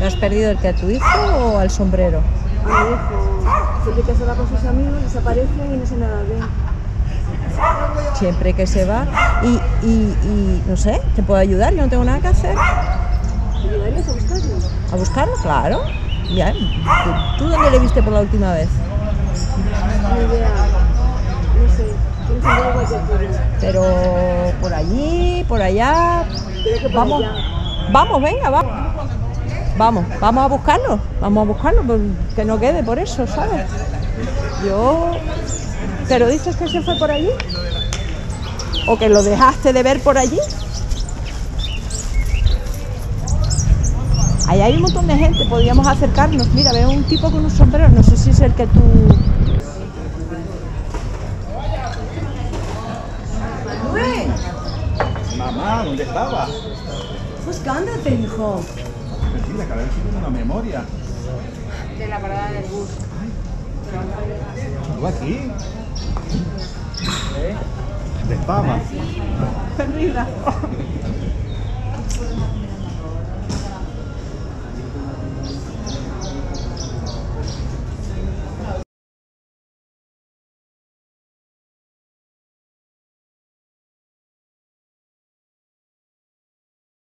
¿No has perdido el que a tu hijo o al sombrero? A mi hijo, siempre que se va con sus amigos, desaparecen y no se nada bien. Siempre que se va. Y no sé, ¿te puedo ayudar? Yo no tengo nada que hacer. ¿Te ayudarías a buscarlo? ¿A buscarlo? Claro. Bien. ¿Tú dónde le viste por la última vez? Ni idea. No sé. Tiene sombrero igual que el tuyo. Pero por allí, por allá. Creo que por Vamos, allá. vamos, venga, vamos. Vamos a buscarlo. Vamos a buscarlo, que no quede por eso, ¿sabes? ¿Pero dices que se fue por allí? ¿O que lo dejaste de ver por allí? Ahí hay un montón de gente, podríamos acercarnos. Mira, veo un tipo con un sombrero, no sé si es el que tú... Manuel, Mamá, ¿dónde estaba? buscándote, hijo. Mira, cada vez tengo una memoria. De la parada del bus. ¿Tú aquí? ¿Dónde estaba? Perdida.